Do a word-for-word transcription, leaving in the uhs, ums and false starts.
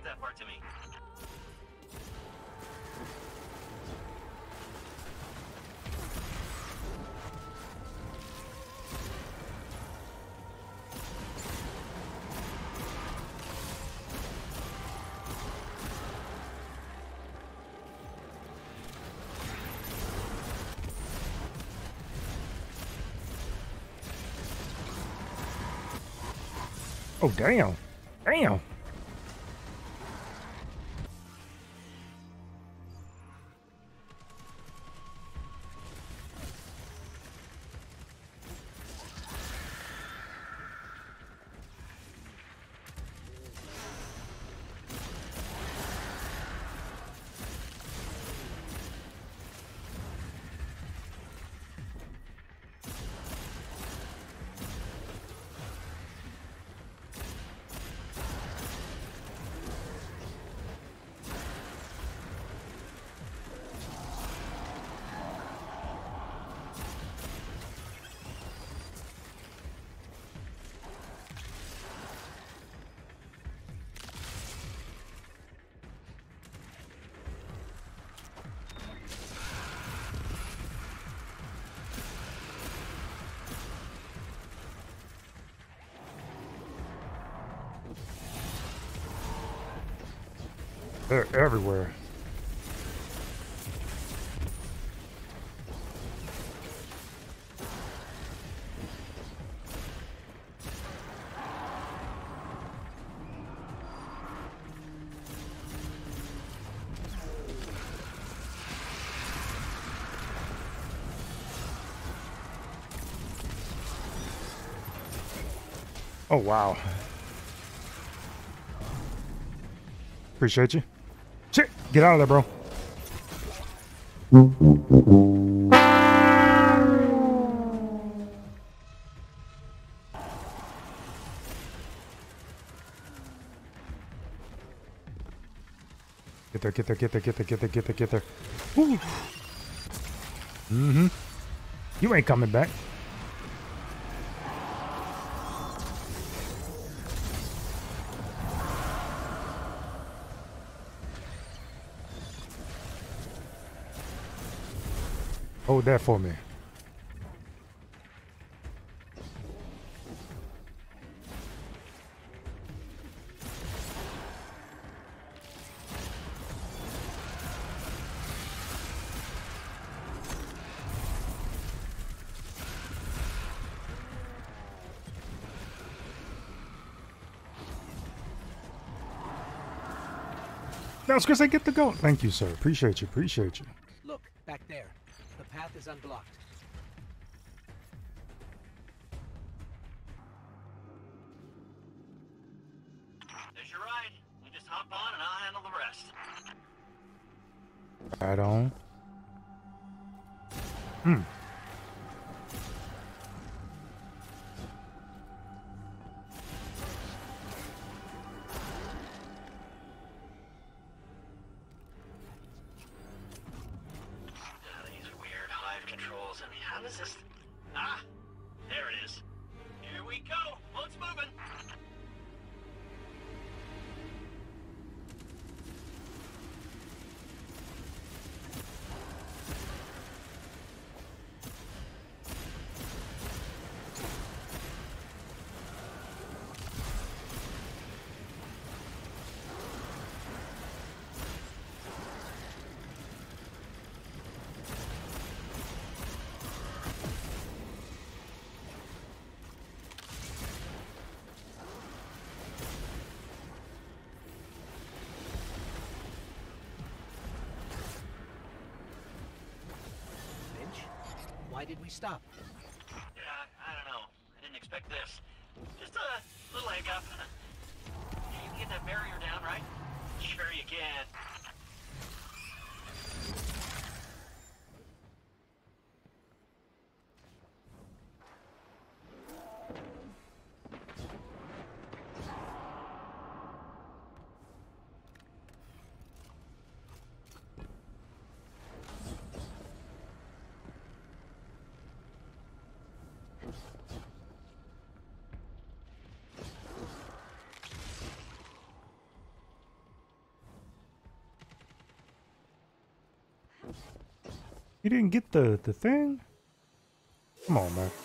Repeat that part to me. Oh, damn. Damn. They're everywhere. Oh, wow. Appreciate you. Shit, get out of there, bro. Get there, get there, get there, get there, get there, get there, get there. Woo. Mm-hmm. You ain't coming back. Hold that for me. Now, Chris, I get to go. Thank you, sir. Appreciate you. Appreciate you. Look, back there. The path is unblocked. There's your ride. You just hop on and I'll handle the rest. Right on. Hmm. Why did we stop? Yeah, I don't know. I didn't expect this. Just a little hiccup. You can get that barrier down, right? Sure you can. You didn't get the, the thing? Come on, man.